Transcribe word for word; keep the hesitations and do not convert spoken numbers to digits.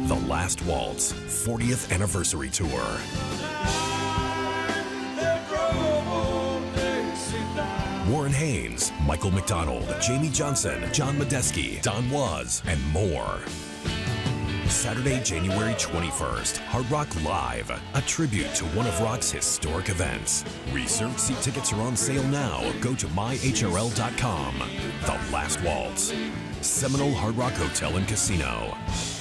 The Last Waltz fortieth Anniversary Tour. Warren Haynes, Michael McDonald, Jamie Johnson, John Medeski, Don Was, and more. Saturday, January twenty-first, Hard Rock Live, a tribute to one of rock's historic events. Reserved seat tickets are on sale now. Go to my H R L dot com. The Last Waltz, Seminole Hard Rock Hotel and Casino.